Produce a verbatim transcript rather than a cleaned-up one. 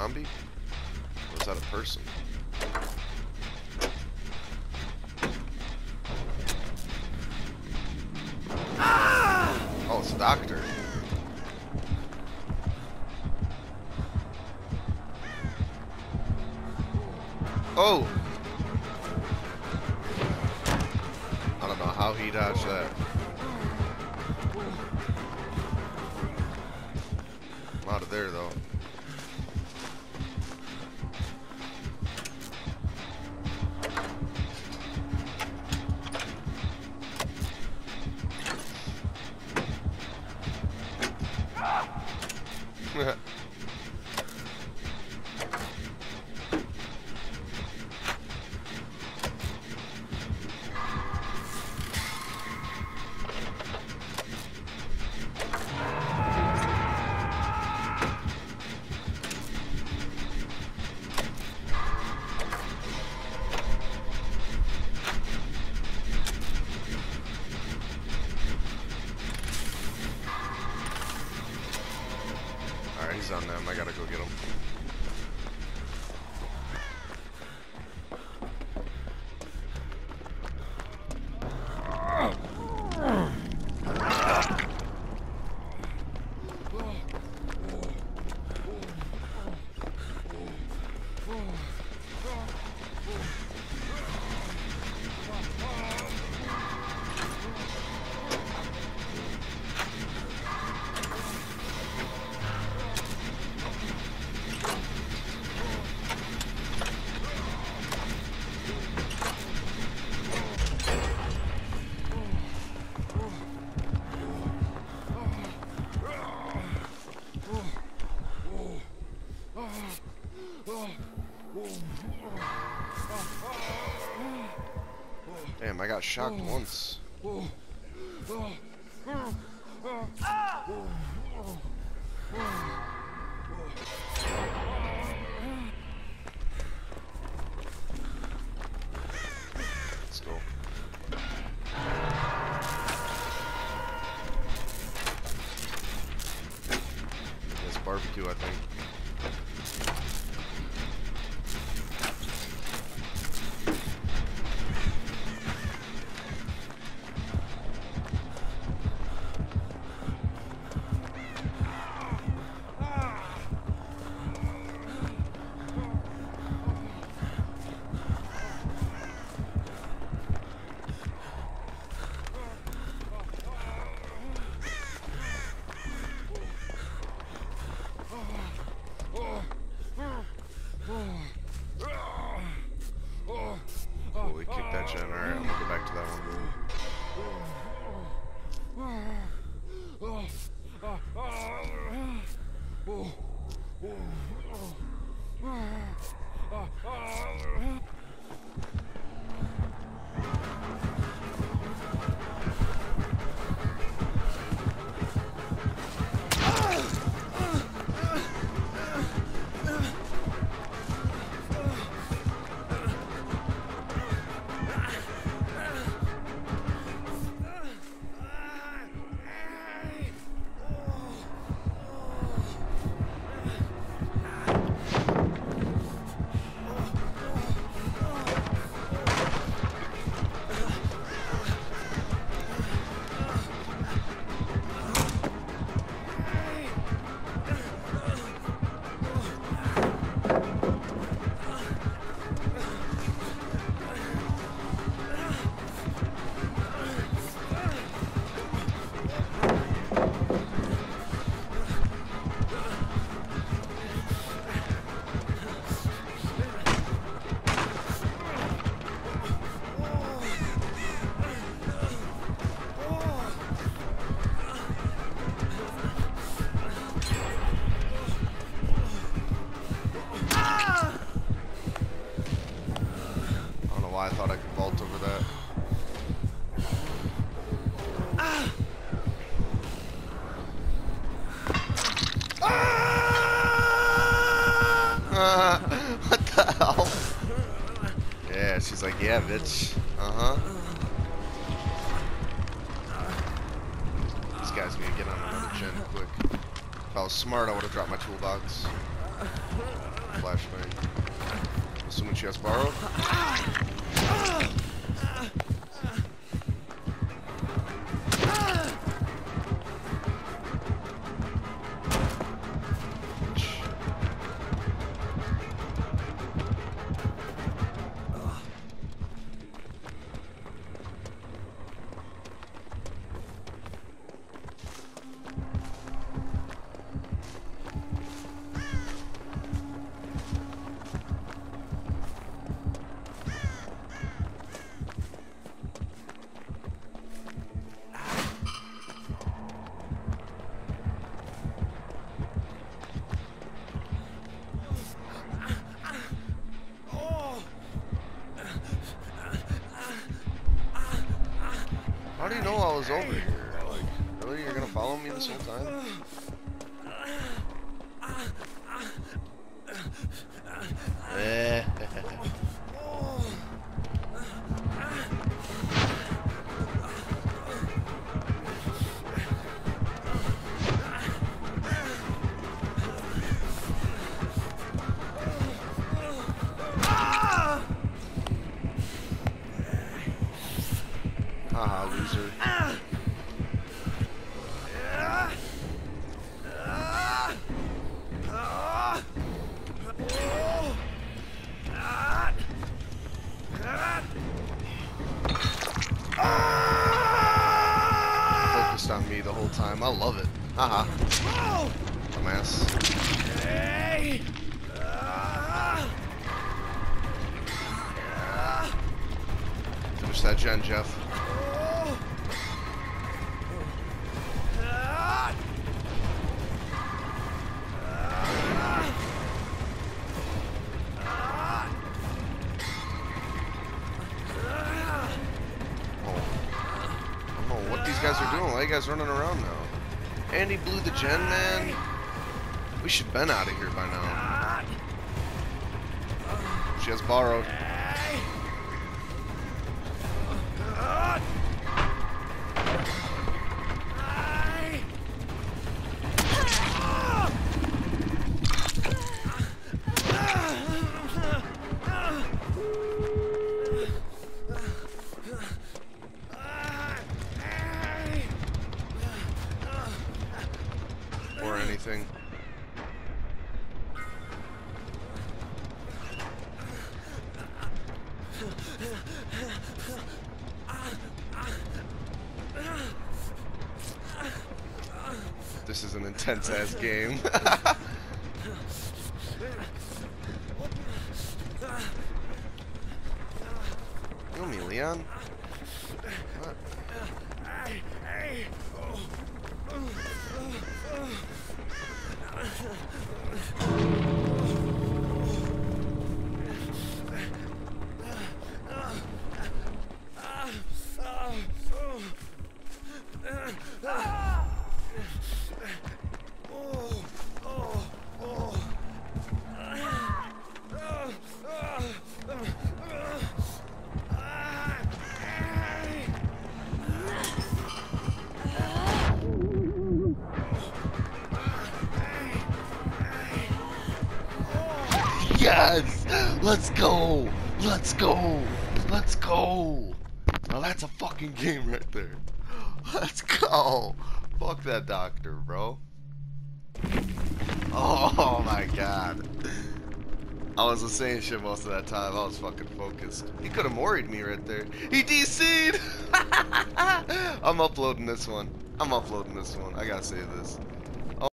zombie? Or is that a person? Oh, it's a doctor. Oh! I don't know how he dodged that. I'm out of there, though. Alright, he's on them. I gotta go get him. Damn, I got shocked once. Let's go. It's barbecue, I think. Oh, we kicked that gen. Alright, I'm gonna go back to that one. I thought I could vault over that. Ah! Ah! What the hell? Yeah, she's like, yeah, bitch. Uh-huh. These guys need to get on another gen quick. If I was smart, I would have dropped my toolbox. flashbang. Assuming she has borrowed. How do you know I was over here? Like, really? You're gonna follow me this whole time? Eh. Haha, loser. Focused on me the whole time. I love it. Haha. Dumbass. Finish that gen, Jeff. Guys are doing? Why are you guys running around now? Andy blew the gen, man. We should have been out of here by now. She has borrowed. Or anything. This is an intense ass game. You know me, Leon? What? Yes! Let's go! Let's go! Let's go! Now that's a fucking game right there. Let's go! Fuck that doctor, bro. Oh my god. I wasn't saying shit most of that time. I was fucking focused. He could have worried me right there. He D C'd! I'm uploading this one. I'm uploading this one. I gotta save this.